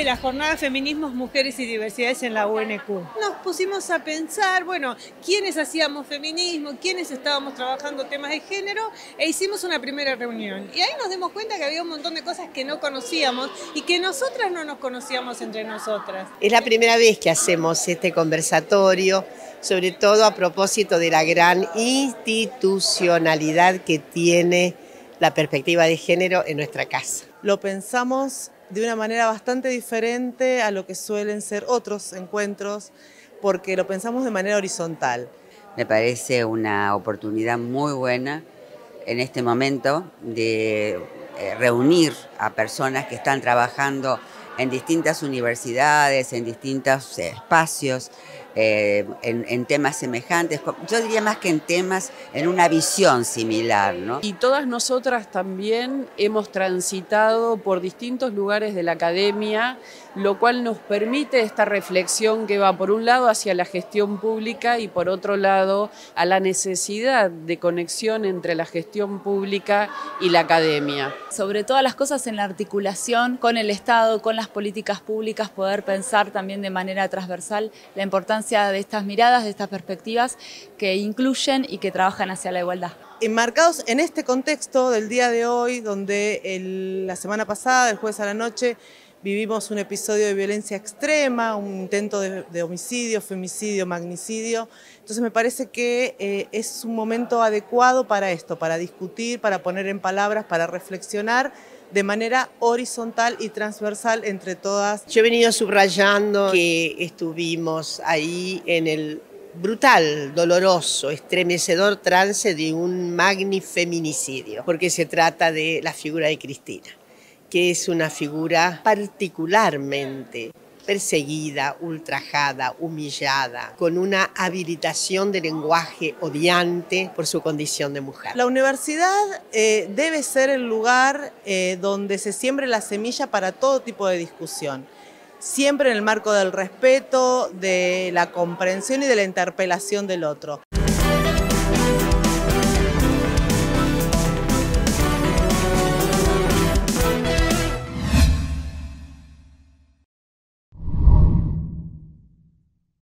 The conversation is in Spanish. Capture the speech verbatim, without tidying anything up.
de la jornada Feminismos, Mujeres y Diversidades en la U N Q. Nos pusimos a pensar, bueno, quiénes hacíamos feminismo, quiénes estábamos trabajando temas de género, e hicimos una primera reunión. Y ahí nos dimos cuenta que había un montón de cosas que no conocíamos y que nosotras no nos conocíamos entre nosotras. Es la primera vez que hacemos este conversatorio, sobre todo a propósito de la gran institucionalidad que tiene la perspectiva de género en nuestra casa. Lo pensamos de una manera bastante diferente a lo que suelen ser otros encuentros, porque lo pensamos de manera horizontal. Me parece una oportunidad muy buena en este momento de reunir a personas que están trabajando en distintas universidades, en distintos espacios, eh, en, en temas semejantes, yo diría más que en temas, en una visión similar, ¿no? Y todas nosotras también hemos transitado por distintos lugares de la academia, lo cual nos permite esta reflexión que va por un lado hacia la gestión pública y por otro lado a la necesidad de conexión entre la gestión pública y la academia. Sobre todas las cosas en la articulación con el Estado, con las políticas públicas, poder pensar también de manera transversal la importancia de estas miradas, de estas perspectivas que incluyen y que trabajan hacia la igualdad. Enmarcados en este contexto del día de hoy, donde el, la semana pasada, el jueves a la noche, vivimos un episodio de violencia extrema, un intento de, de homicidio, femicidio, magnicidio. Entonces me parece que eh, es un momento adecuado para esto, para discutir, para poner en palabras, para reflexionar de manera horizontal y transversal entre todas. Yo he venido subrayando que estuvimos ahí en el brutal, doloroso, estremecedor trance de un magnifeminicidio, porque se trata de la figura de Cristina, que es una figura particularmente perseguida, ultrajada, humillada, con una habilitación de lenguaje odiante por su condición de mujer. La universidad eh, debe ser el lugar eh, donde se siembre la semilla para todo tipo de discusión, siempre en el marco del respeto, de la comprensión y de la interpelación del otro.